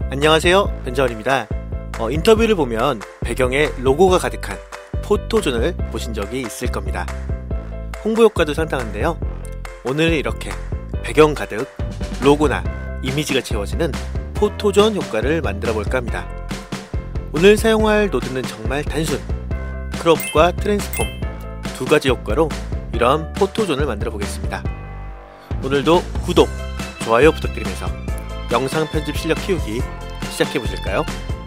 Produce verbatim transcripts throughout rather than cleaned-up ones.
안녕하세요, 변자원입니다. 어, 인터뷰를 보면 배경에 로고가 가득한 포토존을 보신 적이 있을 겁니다. 홍보 효과도 상당한데요. 오늘은 이렇게 배경 가득 로고나 이미지가 채워지는 포토존 효과를 만들어 볼까 합니다. 오늘 사용할 노드는 정말 단순, 크롭과 트랜스폼 두 가지 효과로 이런 포토존을 만들어 보겠습니다. 오늘도 구독, 좋아요 부탁드리면서 영상 편집 실력 키우기 시작해 보실까요?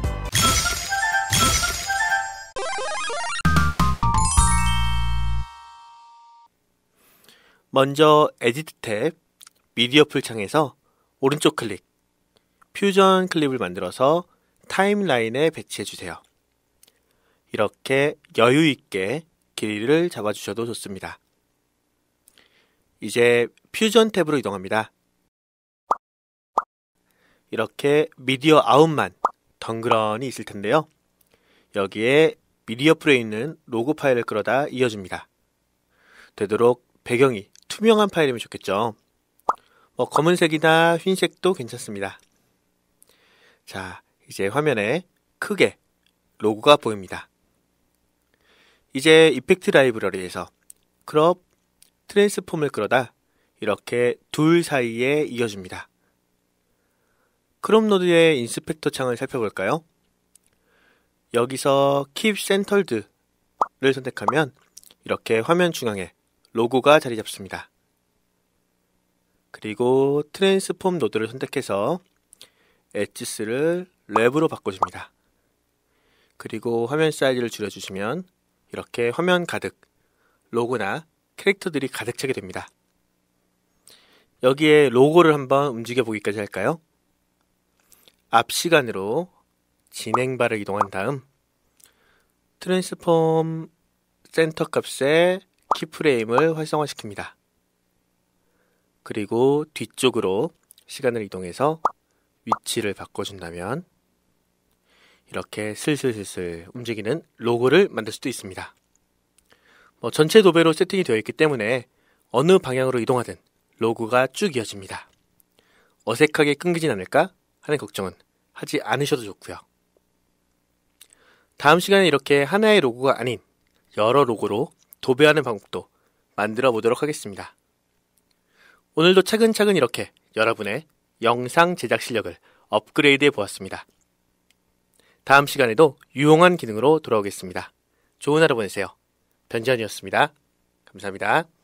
먼저 에디트 탭, 미디어 풀 창에서 오른쪽 클릭, 퓨전 클립을 만들어서 타임라인에 배치해 주세요. 이렇게 여유 있게 길이를 잡아주셔도 좋습니다. 이제 퓨전 탭으로 이동합니다. 이렇게 미디어 아웃만 덩그러니 있을 텐데요. 여기에 미디어 풀에 있는 로고 파일을 끌어다 이어줍니다. 되도록 배경이 투명한 파일이면 좋겠죠. 뭐 검은색이나 흰색도 괜찮습니다. 자, 이제 화면에 크게 로고가 보입니다. 이제 이펙트 라이브러리에서 크롭, 트랜스폼을 끌어다 이렇게 둘 사이에 이어줍니다. 크롭 노드의 인스펙터 창을 살펴볼까요? 여기서 Keep Centered를 선택하면 이렇게 화면 중앙에 로고가 자리 잡습니다. 그리고 트랜스폼 노드를 선택해서 엣지스를 랩으로 바꿔줍니다. 그리고 화면 사이즈를 줄여주시면 이렇게 화면 가득 로고나 캐릭터들이 가득 차게 됩니다. 여기에 로고를 한번 움직여 보기까지 할까요? 앞 시간으로 진행바를 이동한 다음 트랜스폼 센터 값의 키프레임을 활성화시킵니다. 그리고 뒤쪽으로 시간을 이동해서 위치를 바꿔준다면 이렇게 슬슬슬슬 움직이는 로고를 만들 수도 있습니다. 뭐 전체 도배로 세팅이 되어 있기 때문에 어느 방향으로 이동하든 로고가 쭉 이어집니다. 어색하게 끊기진 않을까 하는 걱정은 하지 않으셔도 좋고요. 다음 시간에 이렇게 하나의 로고가 아닌 여러 로고로 도배하는 방법도 만들어 보도록 하겠습니다. 오늘도 차근차근 이렇게 여러분의 영상 제작 실력을 업그레이드해 보았습니다. 다음 시간에도 유용한 기능으로 돌아오겠습니다. 좋은 하루 보내세요. 변지현이었습니다. 감사합니다.